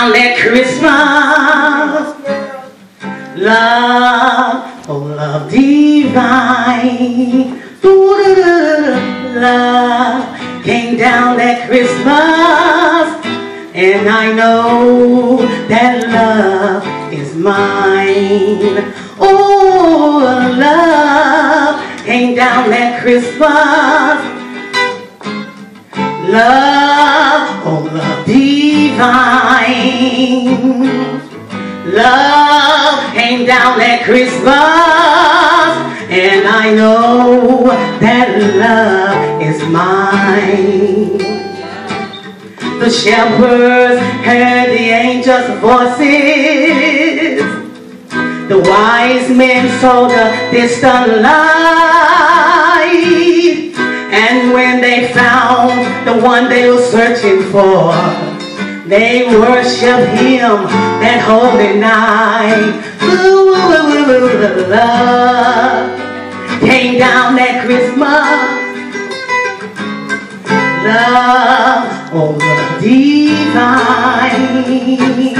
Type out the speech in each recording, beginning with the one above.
down that Christmas. Love, oh love divine. Love came down that Christmas. And I know that love is mine. Oh, love came down that Christmas. Love, oh love divine. Love came down that Christmas. And I know that love is mine. The shepherds heard the angels' voices. The wise men saw the distant light. And when they found the one they were searching for, they worshiped him that holy night. Ooh, love came down that Christmas. Love, oh love divine.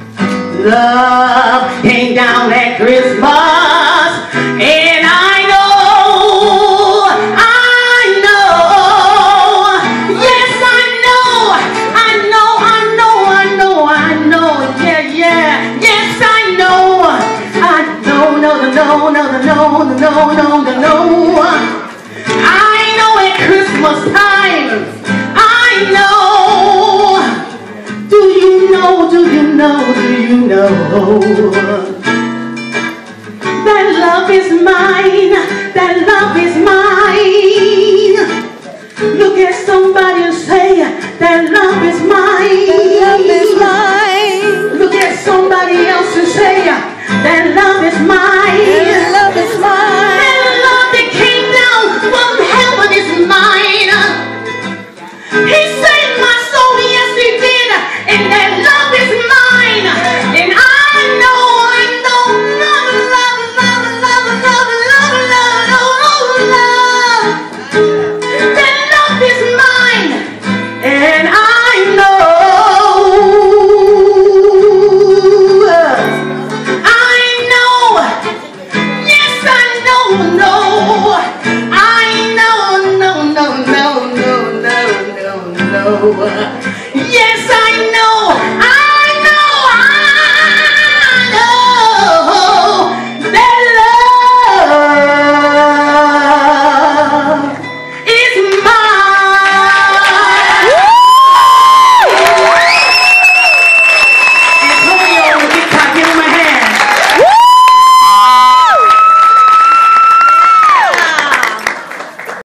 Love came down at Christmas. And I know, yes I know, yes I know, no. I know at Christmas time, do you know that love is mine, that love is mine. Look at somebody and say that love is mine. That love is mine. Look at somebody